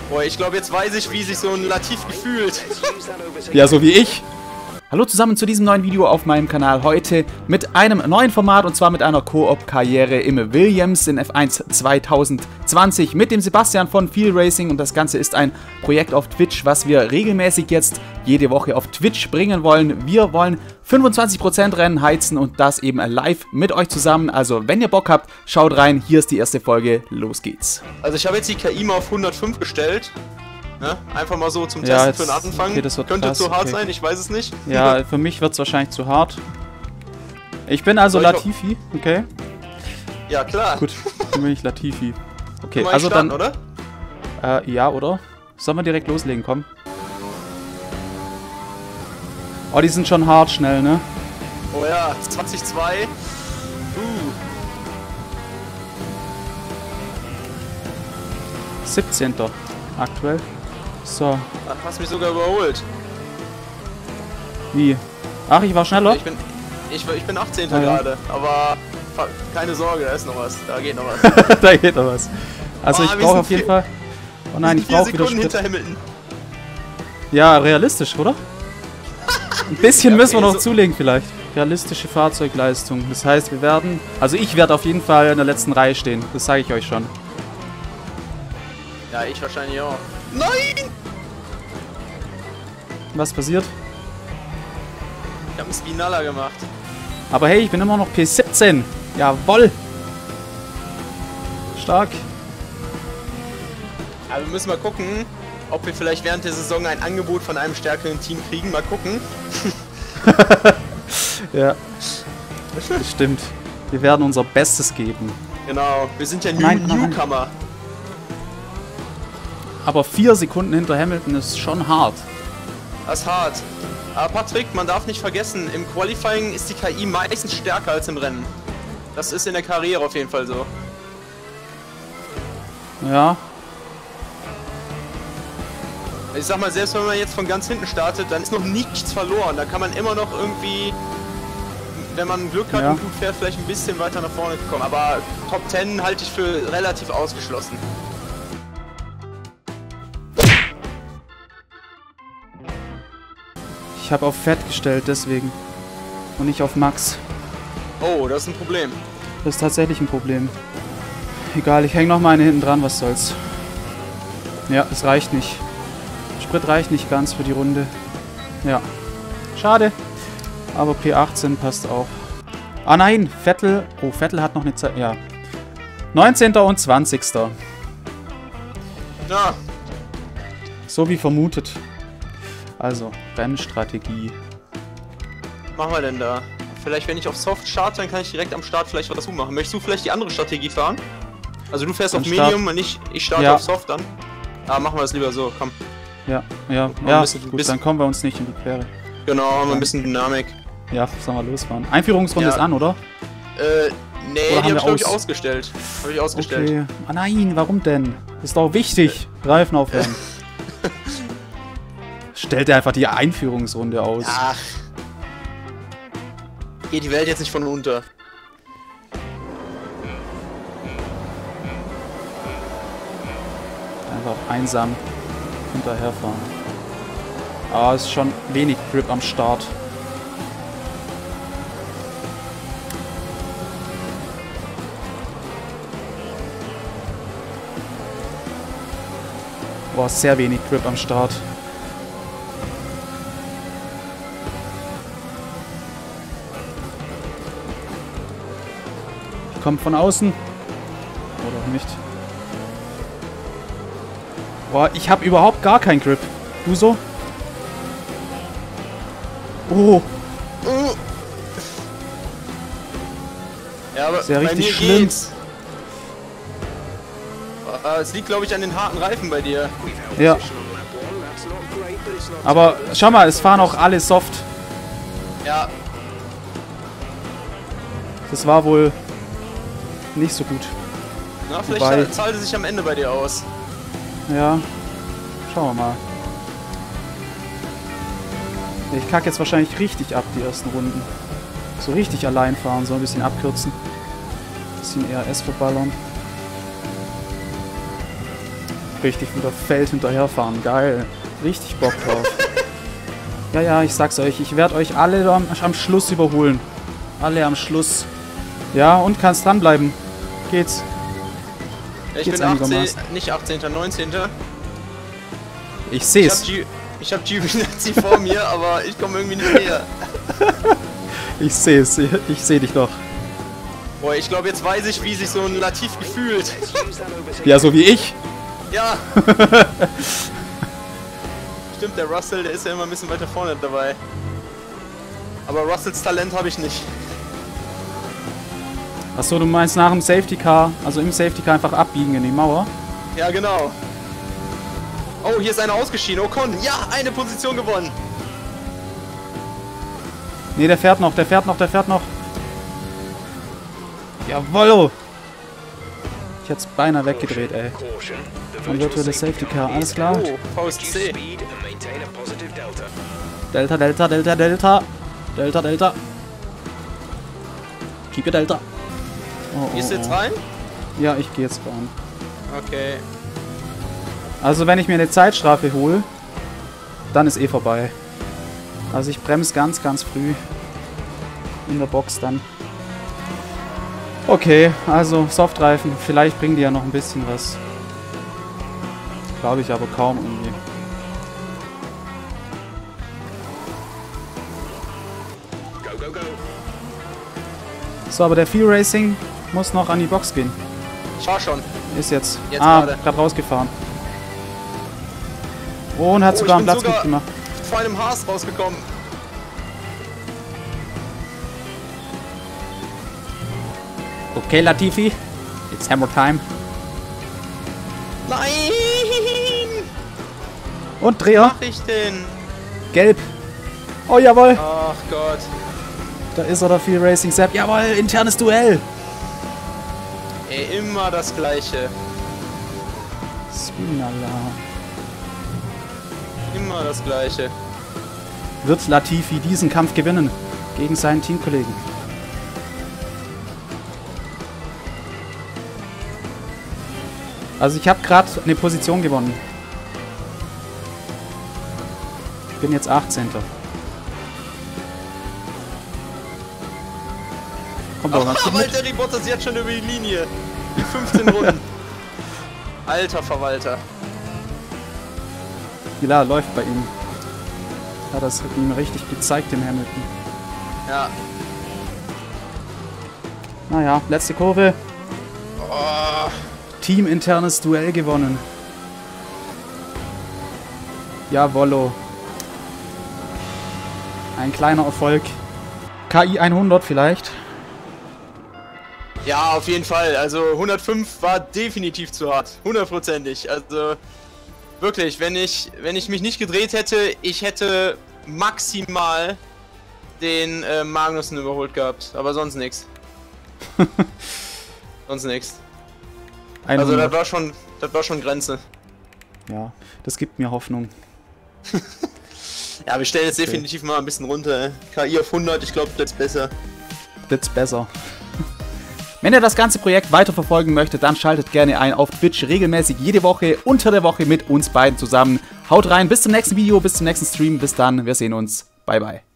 Boah, ich glaube, jetzt weiß ich, wie sich so ein Latifi fühlt. Ja, so wie ich. Hallo zusammen zu diesem neuen Video auf meinem Kanal. Heute mit einem neuen Format und zwar mit einer Koop-Karriere im Williams in F1 2020 mit dem Sebastian von Feel Racing und das Ganze ist ein Projekt auf Twitch, was wir regelmäßig jetzt jede Woche auf Twitch bringen wollen. Wir wollen 25% Rennen heizen und das eben live mit euch zusammen. Also wenn ihr Bock habt, schaut rein. Hier ist die erste Folge. Los geht's. Also ich habe jetzt die KI mal auf 105 gestellt. Ne? Einfach mal so zum Testen Ja, jetzt, für den Anfang. okay, das wird Könnte krass, zu hart okay. sein, ich weiß es nicht. Ja, für mich wird es wahrscheinlich zu hart. Ich bin also Soll ich Latifi, okay? Ja, klar. Gut, dann bin ich Latifi. Okay, Mal also starten, dann... oder? Ja, oder? Sollen wir direkt loslegen, komm. Oh, die sind schon hart schnell, ne? Oh ja, 20-2. 17. aktuell. So, Da hast du mich sogar überholt. wie? Ach, ich war schneller? Ich bin 18. Ah, ja. gerade, aber keine Sorge, da ist noch was. Da geht noch was. Da geht noch was. Also Oh, ich wir brauche sind auf jeden vier- Fall... Oh nein, ich brauche wieder Sekunden Sprit. hinter Hamilton. Ja, realistisch, oder? Ein bisschen Ja, müssen wir okay, noch so- zulegen vielleicht. Realistische Fahrzeugleistung. Das heißt, wir werden... Also ich werde auf jeden Fall in der letzten Reihe stehen. Das sage ich euch schon. Ja, ich wahrscheinlich auch. Nein! Was passiert? Ich hab einen Spinalla gemacht. Aber hey, ich bin immer noch P17. Jawoll. Stark. Aber wir müssen mal gucken, ob wir vielleicht während der Saison ein Angebot von einem stärkeren Team kriegen. Mal gucken. Ja. Das stimmt. Wir werden unser Bestes geben. Genau, wir sind ja Nein, nein. Newcomer. Aber 4 Sekunden hinter Hamilton ist schon hart. Das ist hart. Aber Patrick, man darf nicht vergessen, im Qualifying ist die KI meistens stärker als im Rennen. Das ist in der Karriere auf jeden Fall so. Ja. Ich sag mal, selbst wenn man jetzt von ganz hinten startet, dann ist noch nichts verloren. Da kann man immer noch irgendwie, wenn man Glück hat Ja. und gut fährt, vielleicht ein bisschen weiter nach vorne kommen. Aber Top 10 halte ich für relativ ausgeschlossen. Ich habe auf Fett gestellt, deswegen. Und nicht auf Max. Oh, das ist ein Problem. Das ist tatsächlich ein Problem. Egal, ich hänge noch mal eine hinten dran, was soll's. Ja, es reicht nicht. Sprit reicht nicht ganz für die Runde. Ja. Schade. Aber P18 passt auch. Ah nein, Vettel. Oh, Vettel hat noch eine Zeit. Ja. 19. und 20. Ja, So wie vermutet. Also, Rennstrategie. was machen wir denn da? Vielleicht, wenn ich auf Soft starte, dann kann ich direkt am Start vielleicht was machen. Möchtest du vielleicht die andere Strategie fahren? Also du fährst Am auf Start. Medium und ich starte Ja. auf Soft dann. Ah, machen wir das lieber so, komm. Ja, ein gut, bisschen- dann kommen wir uns nicht in die Quere. Genau, haben wir ein bisschen Dynamik. Ja, sollen wir losfahren. Einführungsrunde Ja. ist an, oder? Nee, Oder die haben hab ich wir glaube ich aus? ausgestellt. Habe ich ausgestellt. Okay. Ah nein, warum denn? Ist doch wichtig. Reifen aufwärmen. Stellt er einfach die Einführungsrunde aus. Ach. Geht die Welt jetzt nicht von unter. Einfach einsam hinterherfahren. Aber es ist schon wenig Grip am Start. Boah, sehr wenig Grip am Start. Kommt von außen. Oder auch nicht. Boah, ich habe überhaupt gar keinen Grip. Du so? Oh, Ja, aber ist ja bei richtig mir schlimm. geht's. Es liegt glaube ich an den harten Reifen bei dir. Ja. Aber schau mal, es fahren auch alle soft. Ja, Das war wohl nicht so gut. na, Wobei- vielleicht zahlt es sich am Ende bei dir aus. Ja, schauen wir mal. Ich kacke jetzt wahrscheinlich richtig ab, die ersten Runden. So richtig allein fahren, so ein bisschen abkürzen. Bisschen ERS verballern. richtig wieder Feld hinterherfahren. Geil. Richtig Bock drauf. Ja, ja, ich sag's euch. Ich werde euch alle am Schluss überholen. Alle am Schluss. Ja, und kannst dranbleiben. Geht's. Ja, ich bin 18, nicht 18., 19. Ich seh's. Ich hab Giovinazzi vor mir, aber ich komme irgendwie nicht näher. Ich seh's. Ich seh dich doch. Boah, ich glaube, jetzt weiß ich, wie sich so ein Latifi fühlt. Ja, so wie ich. Ja. Stimmt, der Russell, der ist ja immer ein bisschen weiter vorne dabei. Aber Russells Talent habe ich nicht. Achso, du meinst nach dem Safety Car, also im Safety Car einfach abbiegen in die Mauer? Ja, genau. Oh, hier ist einer ausgeschieden. Ocon, ja, eine Position gewonnen. Nee, der fährt noch, der fährt noch, der fährt noch. Jawollo! Ich hätte es beinahe weggedreht, ey. Ein virtuelles Safety Car, alles klar. Oh, VSC. Delta, Delta, Delta, Delta. Delta, Delta. Keep your Delta. Oh, Gehst du jetzt rein? Ja, ich gehe jetzt rein. Okay. Also wenn ich mir eine Zeitstrafe hole, dann ist eh vorbei. Also ich bremse ganz, ganz früh in der Box dann. Okay, also Softreifen, vielleicht bringen die ja noch ein bisschen was. Glaube ich aber kaum irgendwie. So, aber der Fuel Racing muss noch an die Box gehen. Ich war schon. Ist jetzt. Jetzt gerade rausgefahren. Oh, und hat sogar einen Platz mitgemacht. Vor einem Haas rausgekommen. Okay, Latifi. It's Hammer Time. Nein! Und Dreher. Was mach ich denn? Gelb. Oh, jawohl. Ach Gott. Da ist er, der Fuel Racing Sepp. Jawohl, internes Duell. Ey, immer das Gleiche. Spinala. Immer das Gleiche. Wird Latifi diesen Kampf gewinnen gegen seinen Teamkollegen? Also ich habe gerade eine Position gewonnen. Ich bin jetzt 18. Kommt doch ganz gut mit. Walter, die Bottas jetzt schon über die Linie. 15 Runden. Alter Verwalter. Ja, läuft bei ihm. Hat das ihm richtig gezeigt, dem Hamilton. Ja. Naja, letzte Kurve. Oh. Teaminternes Duell gewonnen. Jawollo. Ein kleiner Erfolg. KI 100 vielleicht. Ja, auf jeden Fall. Also 105 war definitiv zu hart. 100%ig. Also wirklich, wenn ich mich nicht gedreht hätte, ich hätte maximal den Magnussen überholt gehabt. Aber sonst nichts. Sonst nichts. Also das war schon Grenze. Ja, das gibt mir Hoffnung. Ja, wir stellen jetzt definitiv mal ein bisschen runter. KI auf 100, ich glaube, das ist besser. Das ist besser. Wenn ihr das ganze Projekt weiterverfolgen möchtet, dann schaltet gerne ein auf Twitch regelmäßig jede Woche unter der Woche mit uns beiden zusammen. Haut rein, bis zum nächsten Video, bis zum nächsten Stream, bis dann, wir sehen uns. Bye bye.